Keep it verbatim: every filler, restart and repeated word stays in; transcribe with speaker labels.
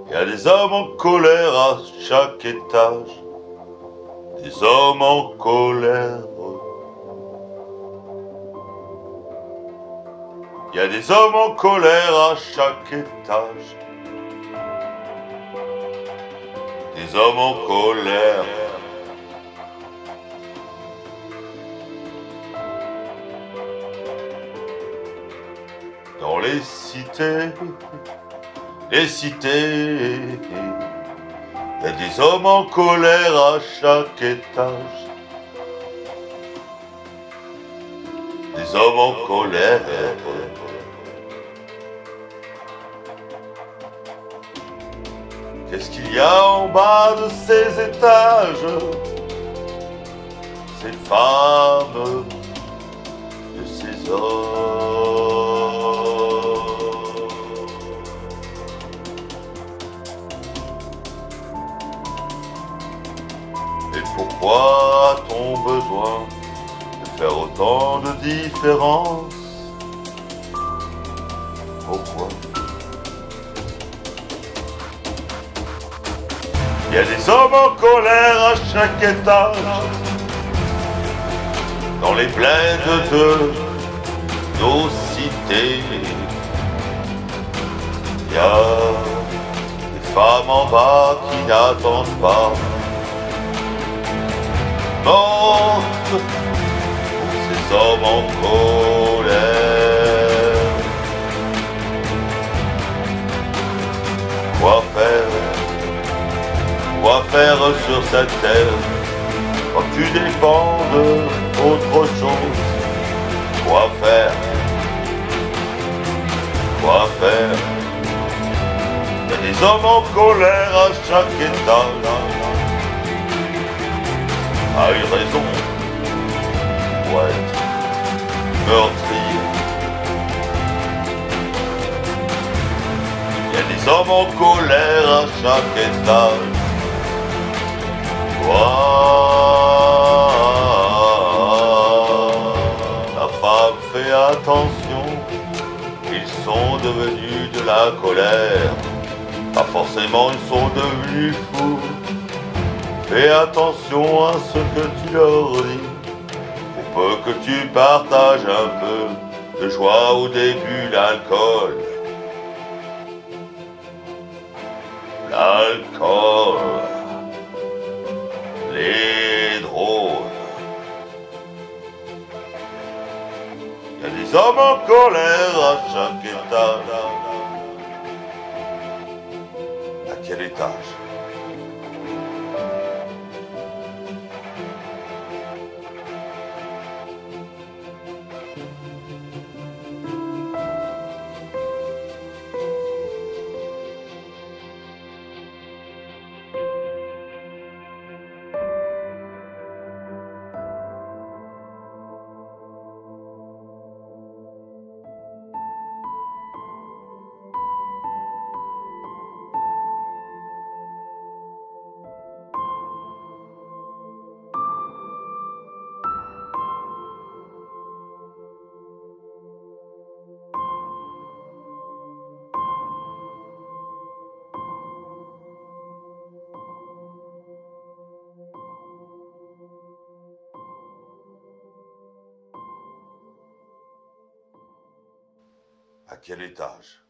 Speaker 1: Il y a des hommes en colère à chaque étage, des hommes en colère. Il y a des hommes en colère à chaque étage, des hommes en colère. Dans les cités, les cités, il y a des hommes en colère à chaque étage, des hommes en colère. Qu'est-ce qu'il y a en bas de ces étages? Ces femmes, de ces hommes. Et pourquoi a-t-on besoin de faire autant de différence? Pourquoi? Il y a des hommes en colère à chaque étage, dans les plaines de nos cités. Il y a des femmes en bas qui n'attendent pas, mortes pour ces hommes en colère. Quoi faire? Quoi faire sur cette terre quand tu dépends d'autre chose? Quoi faire? Quoi faire? Il y a des hommes en colère à chaque étage. A une raison pour être meurtrier. Il y a des hommes en colère à chaque étage. La femme fait attention, ils sont devenus de la colère. Pas forcément ils sont devenus fous. Fais attention à ce que tu leur dis, pour peu que tu partages un peu de joie au début. L'alcool, l'alcool, les drones. Il y a des hommes en colère à chaque étage. À quel étage? À quel étage?